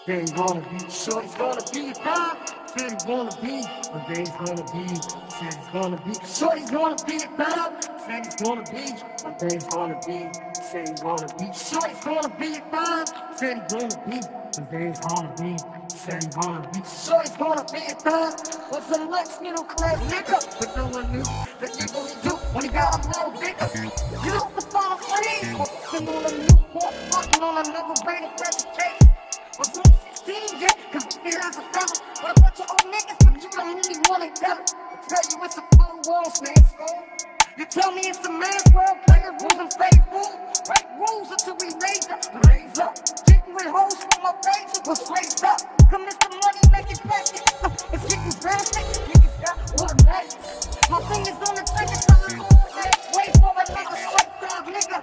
Said he wanna be, Shorty's gonna be a thug. Said he wanna be, one day he's gonna be. Said he's gonna be, Shorty's gonna be a thug. Said he's gonna be, one day he's gonna be. Said he's gonna be, Shorty's gonna be a thug. Said he's gonna be, one day he's gonna be. Said he's gonna be, Shorty's gonna be a thug. Was some Lex middle class nigga, but no one knew that nigga would do when he got a little bigger. You know the fall free, walking on a new port, fucking on another rated presentation. Was on 16 yet, cause we feel as a fella. But a bunch of old niggas, but you don't really wanna tell it. I tell you it's a full walls, man, school. You tell me it's a man's world, playing rules and fake rules. Break rules until we raise up. Getting with hoes from my page, was raised up. Come Mr. Money, make it back. It's getting drastic, niggas got automatic. My fingers on the trigger, telling all that. Wait for a nigga, straight dog, nigga.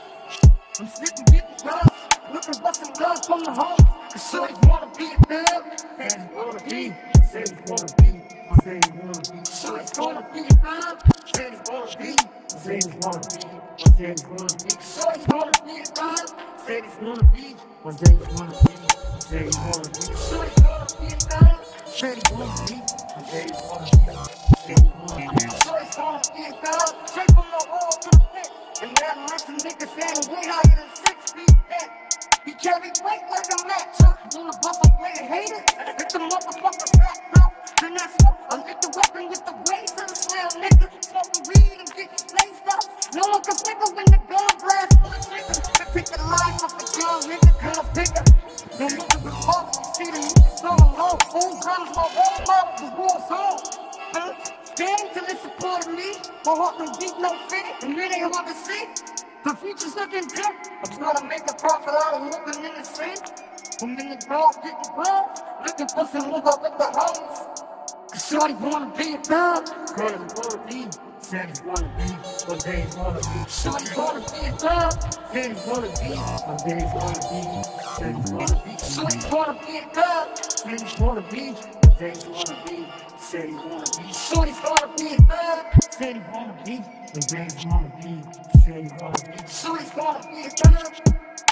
I'm sitting getting drugs, looking for some love from the home. Cause Shorty wanna be a thug. Said he wanna be, said he wanna be. Said he wanna be, Shorty's gonna be a thug. Said he wanna be, said he wanna be. Said he wanna be, Shorty's gonna be a thug. Said he's gonna be, one day he's gonna be. Said he wanna be, Shorty's gonna be a thug. Said he wanna be, one day he's gonna be. Said he wanna be, Shorty's gonna be a thug. Straight from the wall to the pit. And that listen nigga standing way higher than 6 feet 10. He carried weight like a match, on a buffer play a hater. It's a motherfucker fat mouth. Then that's what I lit the weapon with the waves of the smell, nigga. Smoking weed and getting laced up. No one can figure when the gun blast for the trigger. They pick the life of the gun, nigga, kinda bigger. No nigga was falling, you see the niggas so alone. Old guns, my role model was war zone. Stand till it supported me. My heart don't beat no fit, and it ain't hard to see. The future's looking good. I'm trying to make a profit out of living in the street. I'm in the dark, getting broke, looking for some move up with the hoes. Cause Shorty wanna be a thug. Said he wanna be, said he wanna be, one day he's wanna be. Shorty wanna be a thug. Said he wanna be, one day he's wanna be. Said he wanna be, Shorty wanna be a thug. Said he wanna be, one day he's wanna be. Said he wanna be, Shorty's gonna be a thug. Said he wanna be, one day he's wanna be. Said he wanna be, Shorty's gonna be a thug.